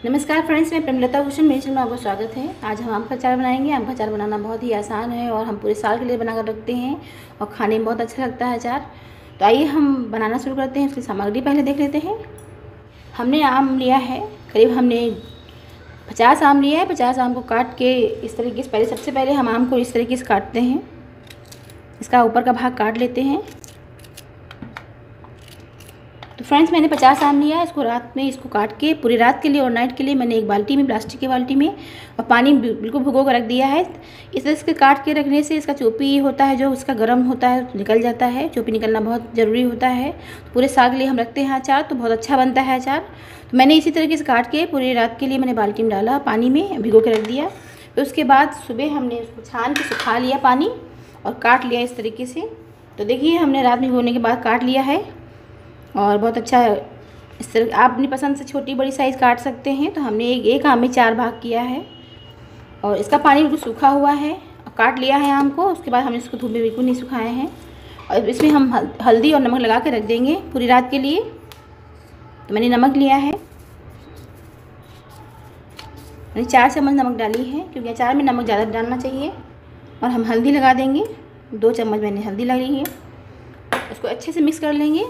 नमस्कार फ्रेंड्स, मैं प्रेमलता भूषण, मेरे चैनल में आपका स्वागत है। आज हम आम का अचार बनाएंगे। आम का अचार बनाना बहुत ही आसान है और हम पूरे साल के लिए बनाकर रखते हैं और खाने में बहुत अच्छा लगता है अचार। तो आइए हम बनाना शुरू करते हैं। उसकी सामग्री पहले देख लेते हैं। हमने आम लिया है, करीब हमने 50 आम लिया है। 50 आम को काट के इस तरीके से सबसे पहले हम आम को इस तरीके से काटते हैं। इसका ऊपर का भाग काट लेते हैं। तो फ्रेंड्स, मैंने 50 आम लिया है। इसको रात में इसको काट के पूरी रात के लिए और नाइट के लिए मैंने एक बाल्टी में, प्लास्टिक की बाल्टी में, और पानी बिल्कुल भिगो कर रख दिया है। इस तरह से काट के रखने से इसका चोपी होता है, जो उसका गर्म होता है, निकल जाता है। चोपी निकलना बहुत ज़रूरी होता है। तो पूरे साल के लिए हम रखते हैं अचार, तो बहुत अच्छा बनता है अचार। तो मैंने इसी तरीके से काट के पूरी रात के लिए मैंने बाल्टी में डाला, पानी में भिगो के रख दिया। फिर उसके बाद सुबह हमने उसको छान के सुखा लिया पानी और काट लिया इस तरीके से। तो देखिए, हमने रात में भिगोने के बाद काट लिया है और बहुत अच्छा। इस तरह आप अपनी पसंद से छोटी बड़ी साइज़ काट सकते हैं। तो हमने एक आम में 4 भाग किया है और इसका पानी बिल्कुल सूखा हुआ है और काट लिया है आम को। उसके बाद हमने इसको धूप में बिल्कुल नहीं सुखाए हैं और इसमें हम हल्दी और नमक लगा के रख देंगे पूरी रात के लिए। तो मैंने नमक लिया है, मैंने 4 चम्मच नमक डाली है, क्योंकि अचार में नमक ज़्यादा डालना चाहिए। और हम हल्दी लगा देंगे, 2 चम्मच मैंने हल्दी लगी है। इसको अच्छे से मिक्स कर लेंगे।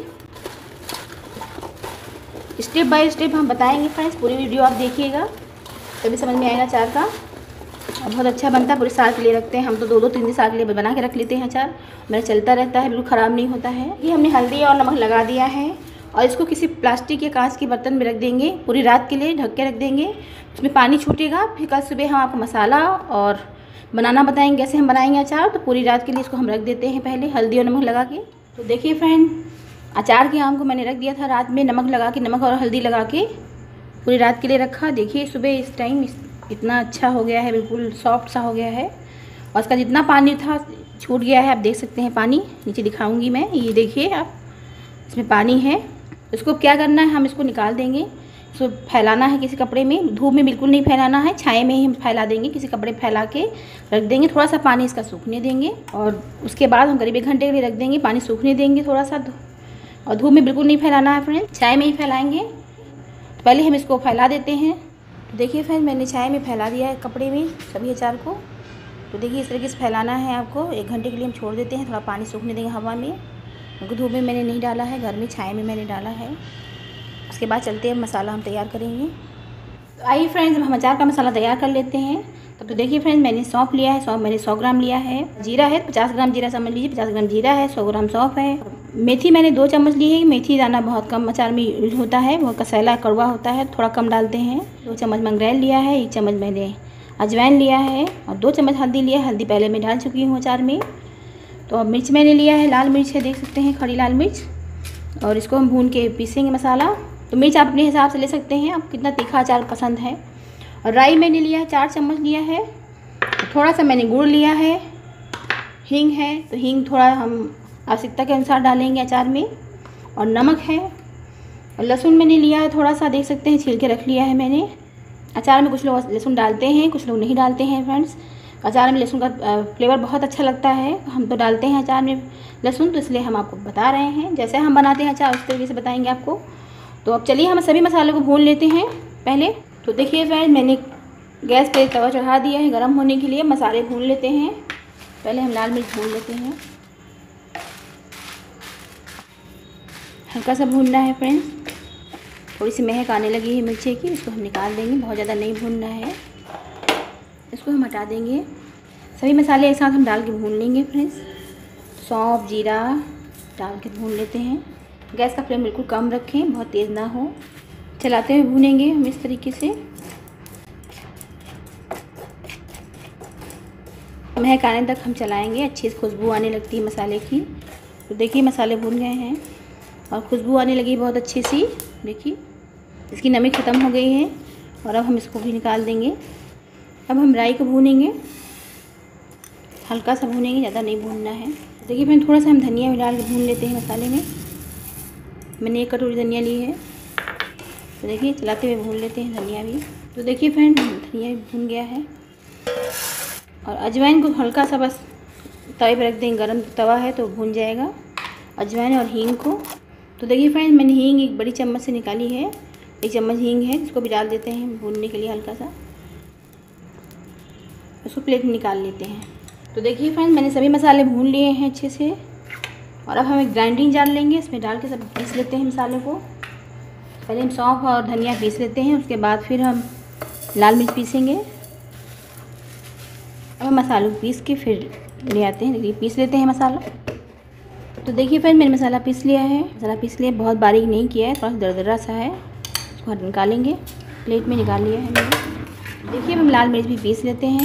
स्टेप बाय स्टेप हम बताएंगे फ्रेंड्स, पूरी वीडियो आप देखिएगा तभी समझ में आएगा अचार का। और बहुत अच्छा बनता है, पूरे साल के लिए रखते हैं हम। तो 2-3 साल के लिए बना के रख लेते हैं अचार। मेरा चलता रहता है, बिल्कुल ख़राब नहीं होता है। ये हमने हल्दी और नमक लगा दिया है और इसको किसी प्लास्टिक या कांच के बर्तन में रख देंगे, पूरी रात के लिए ढक के रख देंगे। उसमें पानी छूटेगा। फिर कल सुबह हम आपको मसाला और बनाना बताएंगे कैसे हम बनाएंगे अचार। तो पूरी रात के लिए इसको हम रख देते हैं पहले हल्दी और नमक लगा के। तो देखिए फ्रेंड, अचार के आम को मैंने रख दिया था रात में नमक लगा के, नमक और हल्दी लगा के पूरी रात के लिए रखा। देखिए सुबह इस टाइम इतना अच्छा हो गया है, बिल्कुल सॉफ्ट सा हो गया है और इसका जितना पानी था छूट गया है। आप देख सकते हैं, पानी नीचे दिखाऊंगी मैं, ये देखिए आप, इसमें पानी है। इसको क्या करना है, हम इसको निकाल देंगे। इसको फैलाना है किसी कपड़े में, धूप में बिल्कुल नहीं फैलाना है, छाए में ही हम फैला देंगे। किसी कपड़े फैला के रख देंगे, थोड़ा सा पानी इसका सूखने देंगे और उसके बाद हम करीब 1 घंटे के लिए रख देंगे। पानी सूखने देंगे थोड़ा सा, और धूप में बिल्कुल नहीं फैलाना है फ्रेंड, छाए में ही फैलाएंगे। तो पहले हम इसको फैला देते हैं। तो देखिए फ्रेंड, मैंने छाए में फैला दिया है कपड़े में सभी अचार को। तो देखिए इस तरीके से फैलाना है आपको। 1 घंटे के लिए हम छोड़ देते हैं, थोड़ा पानी सूखने देंगे हवा में, क्योंकि धूप में मैंने नहीं डाला है, घर में छाए में मैंने डाला है। उसके बाद चलते हैं मसाला हम तैयार करेंगे। तो आइए फ्रेंड्स, हम अचार का मसाला तैयार कर लेते हैं। तो देखिए फ्रेंड्स, मैंने सौंफ लिया है, सौंफ मैंने 100 ग्राम लिया है। जीरा है 50 ग्राम, जीरा समझ लीजिए 50 ग्राम जीरा है, 100 ग्राम सौंफ है। मेथी मैंने 2 चम्मच ली है। मेथी दाना बहुत कम अचार में यूज होता है, बहुत कसैला कड़वा होता है, थोड़ा कम डालते हैं। 2 चम्मच मंगरेल लिया है, 1 चम्मच मैंने अजवाइन लिया है और 2 चम्मच हल्दी लिया है। हल्दी पहले मैं डाल चुकी हूँ अचार में। तो अब मिर्च मैंने लिया है, लाल मिर्च है, देख सकते हैं, खड़ी लाल मिर्च। और इसको हम भून के पीसेंगे मसाला। तो मिर्च आप अपने हिसाब से ले सकते हैं, आप कितना तीखा अचार पसंद है। और राई मैंने लिया है, 4 चम्मच लिया है। थोड़ा सा मैंने गुड़ लिया है। हींग है, तो हींग थोड़ा हम आवश्यकता के अनुसार डालेंगे अचार में। और नमक है और लहसुन मैंने लिया है थोड़ा सा, देख सकते हैं, छील के रख लिया है मैंने। अचार में कुछ लोग लहसुन डालते हैं, कुछ लोग नहीं डालते हैं फ्रेंड्स। अचार में लहसुन का फ्लेवर बहुत अच्छा लगता है, हम तो डालते हैं अचार में लहसुन, तो इसलिए हम आपको बता रहे हैं। जैसे हम बनाते हैं अचार उस तरीके से बताएंगे आपको। तो अब चलिए हम सभी मसालों को भून लेते हैं पहले। तो देखिए फ्रेंड्स, मैंने गैस पे तवा चढ़ा दिया है गरम होने के लिए। मसाले भून लेते हैं। पहले हम लाल मिर्च भून लेते हैं, हल्का सा भूनना है फ्रेंड्स। थोड़ी सी महक आने लगी है मिर्ची की, इसको हम निकाल देंगे, बहुत ज़्यादा नहीं भूनना है। इसको हम हटा देंगे। सभी मसाले एक साथ हम डाल के भून लेंगे फ्रेंड्स। सौंफ जीरा डाल के भून लेते हैं। गैस का फ्लेम बिल्कुल कम रखें, बहुत तेज़ ना हो। चलाते हुए भूनेंगे हम इस तरीके से। महक आने तक हम चलाएंगे, अच्छी खुशबू आने लगती है मसाले की। तो देखिए मसाले भून गए हैं और खुशबू आने लगी बहुत अच्छी सी। देखिए इसकी नमी ख़त्म हो गई है और अब हम इसको भी निकाल देंगे। अब हम राई को भूनेंगे, हल्का सा भूनेंगे, ज़्यादा नहीं भूनना है। देखिए फिर थोड़ा सा हम धनिया भी डाल के भून लेते हैं मसाले में। मैंने 1 कटोरी धनिया ली है। तो देखिए चलाते हुए भून लेते हैं धनिया भी। तो देखिए फ्रेंड, धनिया भी भून गया है। और अजवाइन को हल्का सा बस तवे पर रख देंगे, गरम तवा है तो भून जाएगा। अजवाइन और हींग को। तो देखिए फ्रेंड्स, मैंने हींग 1 बड़ी चम्मच से निकाली है। 1 चम्मच हींग है, इसको भी डाल देते हैं भूनने के लिए हल्का सा। इसको प्लेट में निकाल लेते हैं। तो देखिए फ्रेंड्स, मैंने सभी मसाले भून लिए हैं अच्छे से। और अब हम एक ग्राइंडिंग जार लेंगे, इसमें डाल के सब पीस लेते हैं मसाले को। पहले हम सौंफ और धनिया पीस लेते हैं, उसके बाद फिर हम लाल मिर्च पीसेंगे। अब हम मसालों को पीस के फिर ले आते हैं। देखिए पीस लेते हैं मसाला। तो देखिए फ्रेंड, मैंने मसाला पीस लिया है। मसाला पीस लिया, बहुत बारीक नहीं किया है, थोड़ा सा दरदरा सा है। इसको निकालेंगे, प्लेट में निकाल लिया है मैंने। देखिए हम लाल मिर्च भी पीस लेते हैं,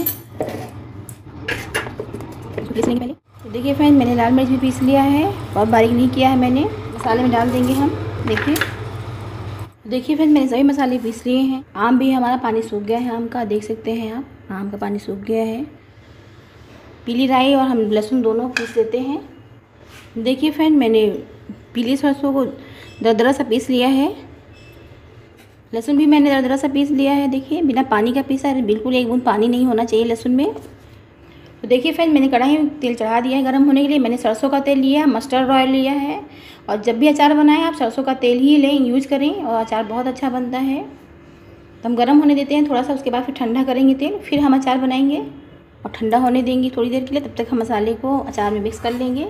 इसको पीस लेंगे पहले। तो देखिए फ्रेंड, मैंने लाल मिर्च भी पीस लिया है, बहुत बारीक नहीं किया है मैंने। मसाले में डाल देंगे हम। देखिए फ्रेंड, मैंने सभी मसाले पीस लिए हैं। आम भी हमारा पानी सूख गया है, आम का देख सकते हैं आप, आम का पानी सूख गया है। पीली राई और हम लहसुन दोनों पीस लेते हैं। देखिए फ्रेंड, मैंने पीली सरसों को दरदरा सा पीस लिया है। लहसुन भी मैंने दरदरा सा पीस लिया है। देखिए बिना पानी का पीसा है, बिल्कुल एक बूंद पानी नहीं होना चाहिए लहसुन में। तो देखिए फ्रेंड, मैंने कढ़ाई में तेल चढ़ा दिया है गर्म होने के लिए। मैंने सरसों का तेल लिया है, मस्टर्ड ऑयल लिया है। और जब भी अचार बनाएं आप सरसों का तेल ही लें, यूज़ करें, और अचार बहुत अच्छा बनता है। तो हम गर्म होने देते हैं थोड़ा सा, उसके बाद फिर ठंडा करेंगे तेल, फिर हम अचार बनाएंगे और ठंडा होने देंगे थोड़ी देर के लिए। तब तक हम मसाले को अचार में मिक्स कर लेंगे।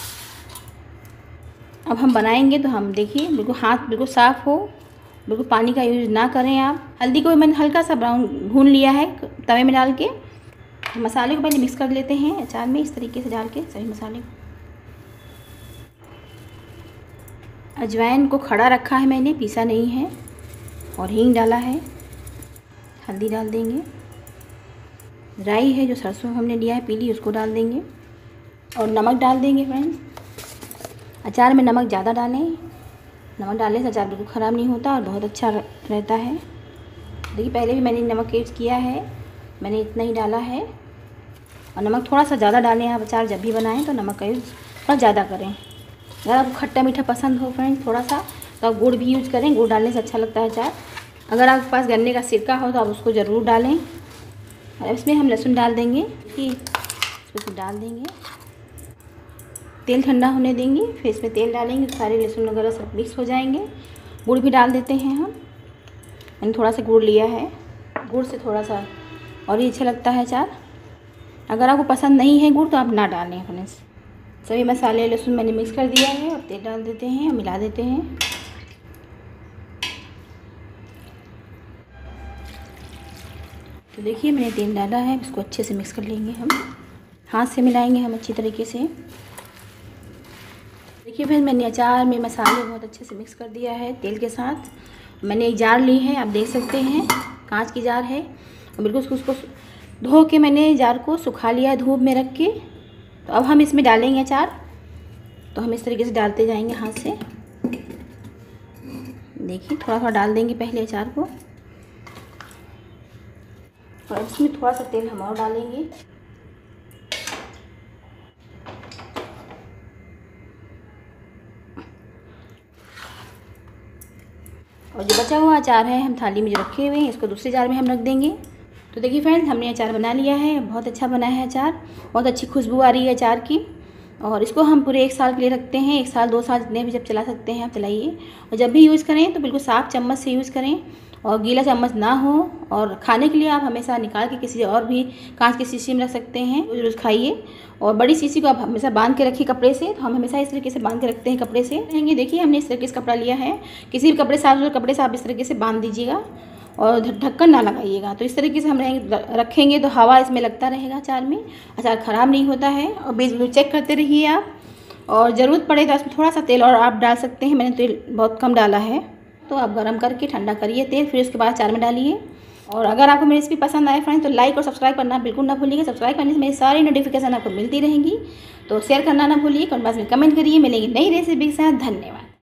अब हम बनाएंगे तो हम देखिए बिल्कुल हाथ बिल्कुल साफ़ हो, बिल्कुल पानी का यूज़ ना करें आप। हल्दी को मैंने हल्का सा ब्राउन भून लिया है तवे में डाल के। मसाले को पहले मिक्स कर लेते हैं अचार में, इस तरीके से डाल के सभी मसाले को। अजवाइन को खड़ा रखा है मैंने, पीसा नहीं है। और हींग डाला है, हल्दी डाल देंगे। राई है जो सरसों हमने लिया है पीली, उसको डाल देंगे। और नमक डाल देंगे फ्रेंड्स। अचार में नमक ज़्यादा डालें, नमक डालने से अचार बिल्कुल ख़राब नहीं होता और बहुत अच्छा रहता है। देखिए पहले भी मैंने नमक यूज़ किया है, मैंने इतना ही डाला है। और नमक थोड़ा सा ज़्यादा डालें आप अचार जब भी बनाएं तो नमक का यूज़ थोड़ा ज़्यादा करें। अगर आपको खट्टा मीठा पसंद हो फ्रेंड्स थोड़ा सा, तो आप गुड़ भी यूज़ करें, गुड़ डालने से अच्छा लगता है अचार। अगर आपके पास गन्ने का सिरका हो तो आप उसको ज़रूर डालें। और इसमें हम लहसुन डाल देंगे, इसमें डाल देंगे, तेल ठंडा होने देंगे, फिर इसमें तेल डालेंगे, सारे लहसुन वगैरह सब मिक्स हो जाएंगे। गुड़ भी डाल देते हैं हम, मैंने थोड़ा सा गुड़ लिया है, गुड़ से थोड़ा सा और ही अच्छा लगता है अचार। अगर आपको पसंद नहीं है गुड़ तो आप ना डालें फ्रेंड्स। सभी मसाले लहसुन मैंने मिक्स कर दिया है और तेल डाल देते हैं, मिला देते हैं। तो देखिए मैंने तेल डाला है, इसको अच्छे से मिक्स कर लेंगे हम, हाथ से मिलाएंगे हम अच्छी तरीके से। देखिए फिर मैंने अचार में मसाले बहुत अच्छे से मिक्स कर दिया है तेल के साथ। मैंने एक जार ली है, आप देख सकते हैं कांच की जार है, और बिल्कुल उसको धो के मैंने जार को सुखा लिया है धूप में रख के। तो अब हम इसमें डालेंगे अचार, तो हम इस तरीके से डालते जाएंगे हाथ से। देखिए थोड़ा थोड़ा डाल देंगे पहले अचार को, और इसमें थोड़ा सा तेल हम और डालेंगे। और जो बचा हुआ अचार है हम थाली में जो रखे हुए हैं इसको दूसरे जार में हम रख देंगे। तो देखिए फ्रेंड्स, हमने अचार बना लिया है, बहुत अच्छा बना है अचार, बहुत अच्छी खुशबू आ रही है अचार की। और इसको हम पूरे 1 साल के लिए रखते हैं, 1 साल 2 साल जितने भी जब चला सकते हैं आप चलाइए। और जब भी यूज़ करें तो बिल्कुल साफ़ चम्मच से यूज़ करें, और गीला चम्मच ना हो। और खाने के लिए आप हमेशा निकाल के किसी और भी कांच की शीशी में रख सकते हैं, रोज़ खाइए। और बड़ी शीशी को आप हमेशा बांध के रखिए कपड़े से, तो हम हमेशा इस तरीके से बांध के रखते हैं कपड़े से रहेंगे। देखिए हमने इस तरीके से कपड़ा लिया है, किसी भी कपड़े से आप इस तरीके से बांध दीजिएगा और ढक्कन ना लगाइएगा। तो इस तरीके से हम रखेंगे तो हवा इसमें लगता रहेगा अचार में, अचार ख़राब नहीं होता है। और बीच में चेक करते रहिए आप, और ज़रूरत पड़े तो इसमें थोड़ा सा तेल और आप डाल सकते हैं। मैंने तेल बहुत कम डाला है, तो आप गरम करके ठंडा करिए तेल, फिर उसके बाद अचार में डालिए। और अगर आपको मेरी रेसिपी पसंद आए फ्रेंड्स तो लाइक और सब्सक्राइब करना बिल्कुल ना भूलिएगा। सब्सक्राइब करने से मेरी सारी नोटिफिकेशन आपको मिलती रहेंगी। तो शेयर करना ना भूलिए, कमेंट बॉक्स में कमेंट करिए। मिलेंगे नई रेसिपी के साथ, धन्यवाद।